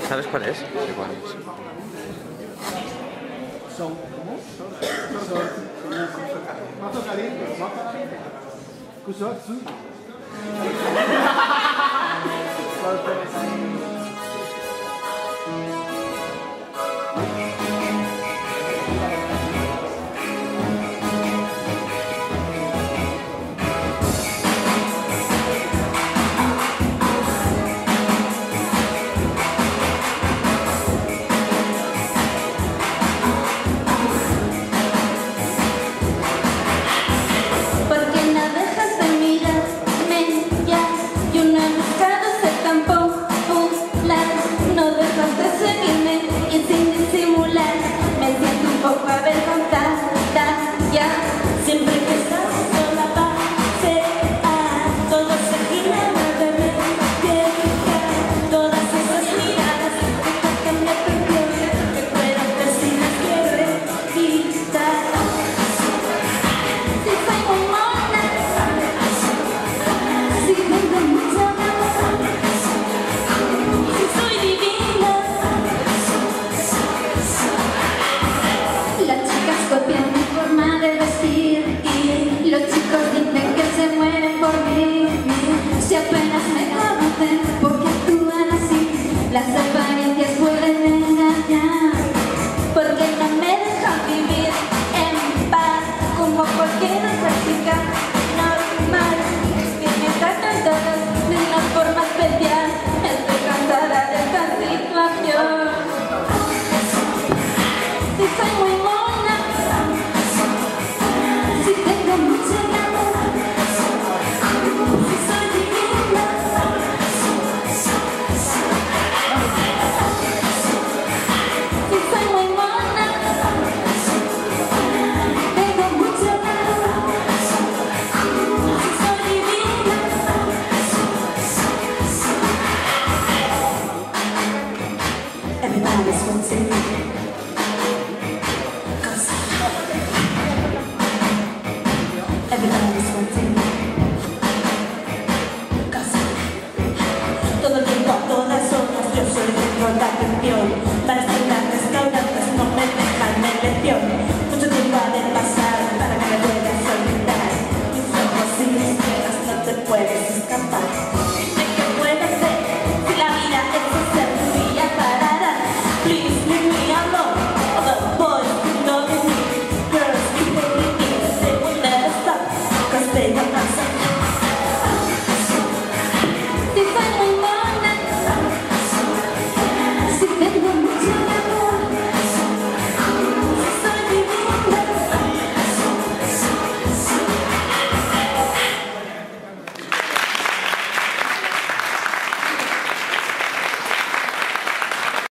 ¿Sabes cuál es? Sí, cuál es. Son, ¿cómo? Mazo caliente, Kusatsu. Siempre que estás sola pasear, todo se gira de mí, todas esas miradas que me perdió, que puedan ver si las quiere quitar. Si soy muy mona, si tengo mucho amor, si soy divina, las chicas copian mi forma de vestir y los chicos dicen que se mueren por mí. Si apenas me conocen porque actúan así, las apariencias pueden engañar, porque no me dejan vivir en paz como cualquier otra chica normal, que me tratan todos de una forma especial. Estoy cansada de esta situación. Si soy muy mona, si tengo mucho amor, si soy divina, si soy muy mona, tengo mucho amor, si soy divina. Everybody's wanting me. Everybody's wanting me. Todo el tiempo, a todas horas, yo soy el centro de atención.